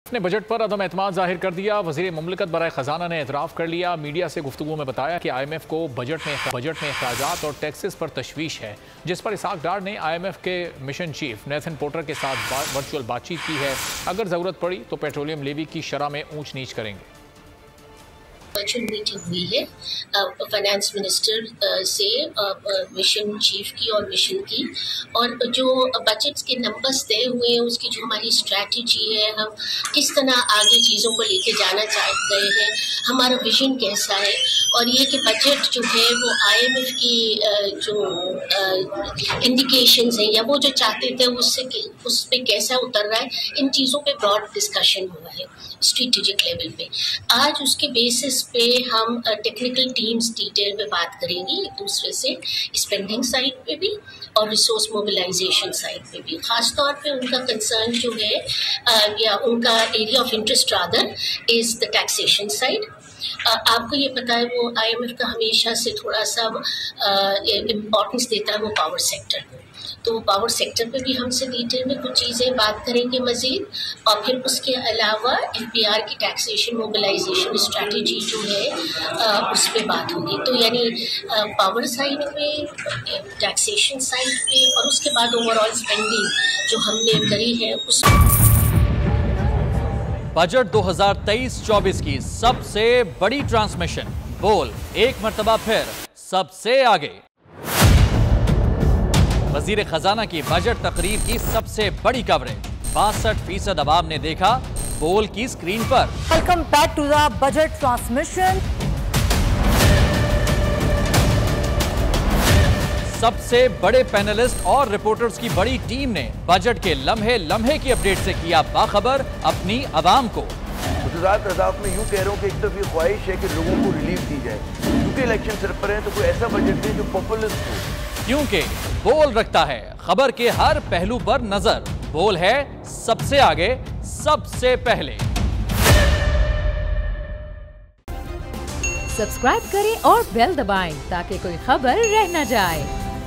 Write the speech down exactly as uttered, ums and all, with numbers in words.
ने बजट पर अदम एतमाद जाहिर कर दिया। वज़ीर मुमलिकत बराए खजाना ने एतराफ़ कर लिया। मीडिया से गुफ्तगू में बताया कि आई एम एफ को बजट में बजट में अखराजात और टैक्सेस पर तशवीश है, जिस पर इसाक डार ने आई एम एफ के मिशन चीफ नेथन पोर्टर के साथ वर्चुअल बातचीत की है। अगर ज़रूरत पड़ी तो पेट्रोलियम लेवी की शरह में ऊंच नीच करेंगे। वर्चुअल मीटिंग हुई है फाइनेंस मिनिस्टर से मिशन चीफ की और मिशन की, और जो बजट के नंबर्स तय हुए हैं उसकी जो हमारी स्ट्रैटेजी है, हम किस तरह आगे चीज़ों को लेके जाना चाह रहे हैं, हमारा विजन कैसा है, और ये कि बजट जो है वो आई एम एफ की जो इंडिकेशंस हैं या वो जो चाहते थे उससे उस पर कैसा उतर रहा है, इन चीज़ों पे ब्रॉड डिस्कशन हुआ है स्ट्रेटेजिक लेवल पे। आज उसके बेसिस पे हम टेक्निकल टीम्स डिटेल में बात करेंगे एक दूसरे से, स्पेंडिंग साइड पे भी और रिसोर्स मोबिलाइजेशन साइड पे भी। खास तौर पे उनका कंसर्न जो है uh, या उनका area of interest rather is the taxation side. आपको ये पता है वो आई एम एफ का हमेशा से थोड़ा सा इम्पोर्टेंस uh, देता है वो पावर सेक्टर को, तो पावर सेक्टर पे भी हमसे डिटेल में कुछ चीज़ें बात करेंगे मज़ीद, और फिर उसके अलावा एफ पी आर की टैक्सेशन मोबिलाइजेशन स्ट्रैटेजी जो है आ, उस पर बात होगी। तो यानी पावर साइड पे, टैक्सेशन साइड पे, और उसके बाद ओवरऑल स्पेंडिंग जो हमने करी है उस बजट दो हज़ार तेईस चौबीस की सबसे बड़ी ट्रांसमिशन, बोल एक मर्तबा फिर सबसे आगे। वजीर खजाना की बजट तकरीर की सबसे बड़ी कवरेज, बासठ फीसद अवाम ने देखा बोल की स्क्रीन पर। Welcome back to the budget transmission. सबसे बड़े पैनलिस्ट और रिपोर्टर्स की बड़ी टीम ने बजट के लम्हे लम्हे की अपडेट से किया बाखबर अपनी अवाम को। गुजरात रज़ाक में यूं कह रहा हूं कि एक तरफ ये ख्वाहिश है कि लोगों को रिलीफ दी जाए, क्योंकि इलेक्शन सिर पर है, तो कोई ऐसा बजट दे जो पॉपुलिस्ट हो, क्योंकि बोल रखता है खबर के हर पहलू पर नजर। बोल है सबसे आगे, सबसे पहले। सब्सक्राइब करें और बेल दबाएं ताकि कोई खबर रह न जाए।